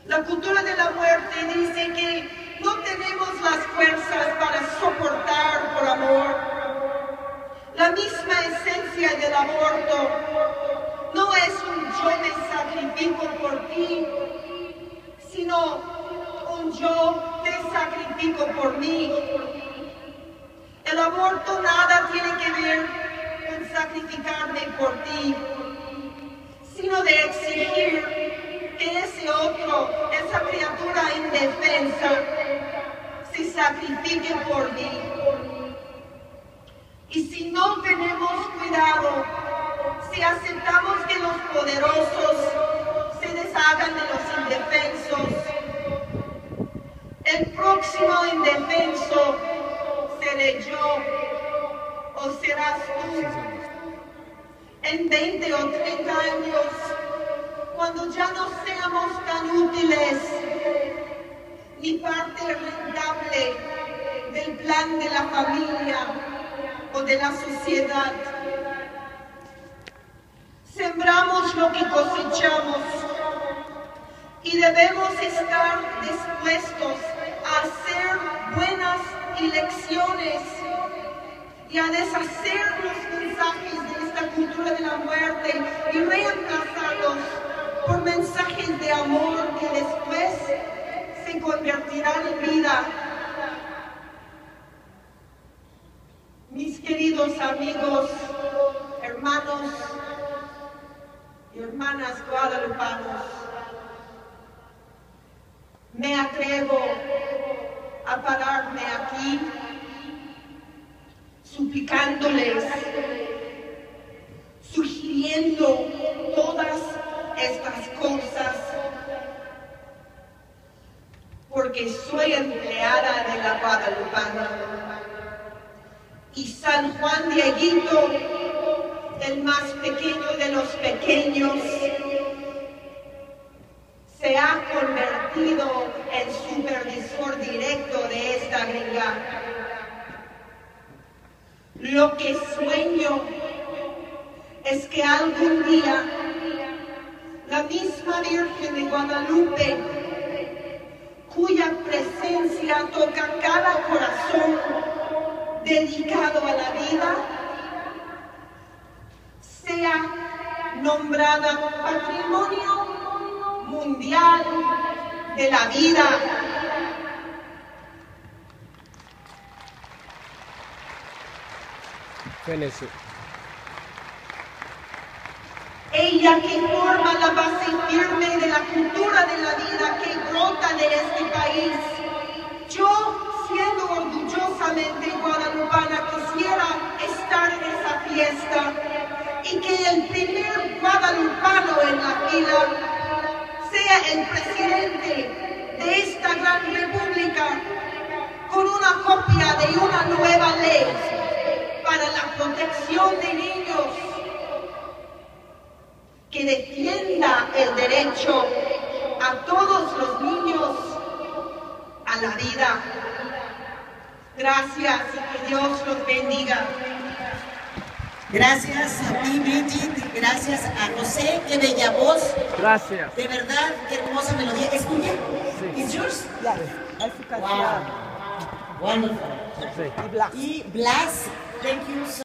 La cultura de la muerte dice que no tenemos las fuerzas para soportar por amor. La misma esencia del aborto no es un yo me sacrifico por ti, sino un yo te sacrifico por mí. El aborto nada tiene que ver con sacrificarme por ti, sino de exigir que ese otro, esa criatura indefensa, se sacrifique por mí. Y si no tenemos cuidado, si aceptamos que los poderosos se deshagan de los indefensos, el próximo indefenso seré yo o serás tú. En 20 o 30 años, cuando ya no seamos tan útiles ni parte rentable del plan de la familia o de la sociedad, sembramos lo que cosechamos y debemos estar dispuestos a hacer buenas elecciones y a deshacer los mensajes de esta cultura de la muerte y reemplazarlos por mensajes de amor que después se convertirán en vida. Mis queridos amigos, hermanos y hermanas guadalupanos, me atrevo a pararme aquí suplicándoles, sugiriendo todas estas cosas, porque soy empleada de la Guadalupana y San Juan Dieguito, el más pequeño de los pequeños, se ha convertido en supervisor directo de esta gringa. Lo que sueño es que algún día la misma Virgen de Guadalupe, cuya presencia toca cada corazón dedicado a la vida, sea nombrada Patrimonio Mundial de la Vida. Ella que forma la base firme de la cultura de la vida que brota de este país. Yo, siendo orgullosamente guadalupana, quisiera estar en esa fiesta y que el primer guadalupano en la fila sea el presidente de esta gran república con una copia de una nueva ley para la protección de niños que defienda el derecho a todos los niños a la vida. Gracias y que Dios los bendiga. Gracias a ti, Bridget. Gracias a José. Qué bella voz. Gracias. De verdad, qué hermosa melodía. ¿Es tuya? Sí. ¿Es yours? Sí. Wow. Wonderful. Sí. Y Blas, thank you so